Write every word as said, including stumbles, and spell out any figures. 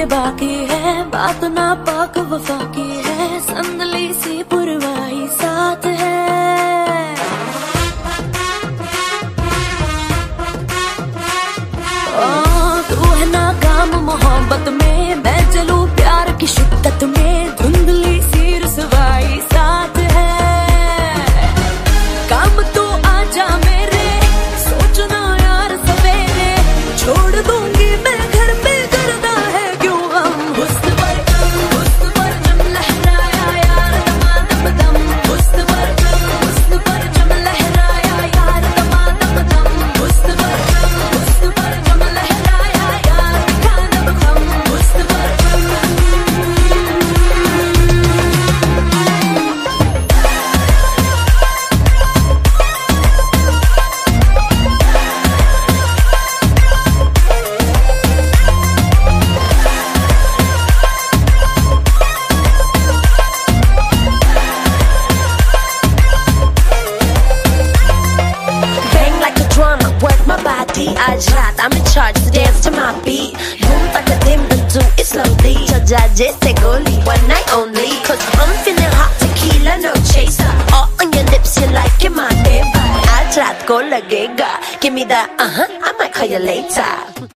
बाकी है, बात ना पाक वफा की है, संदली सी पुरवाई साथ है। तू है नाकाम मोहब्बत में, मैं चलूं प्यार की शिद्दत में, धुंधली सी रुसवाई साथ है। काम तो आजा मेरे, सोचना यार सवेरे, छोड़ दूंगी मैं घर पे करना है क्यों हम। हुस्न पर दम, हुस्न पर जम लहराया यार दमादम दम, हुस्न पर दम, हुस्न पर जम लहराया यार दमादम दम, हुस्न पर दम, हुस्न पर जम लहराया यार दिखादम हम, हुस्न पर दम। आज रात I'm in charge to dance to my beat. Boom like a dim and do it slowly. Jaja jesse goli, one night only. Cause I'm feeling hot tequila, no chaser. All on your lips, you like it, my neighbor. आज रात को लगेगा, give me that uh-huh, I might call you later.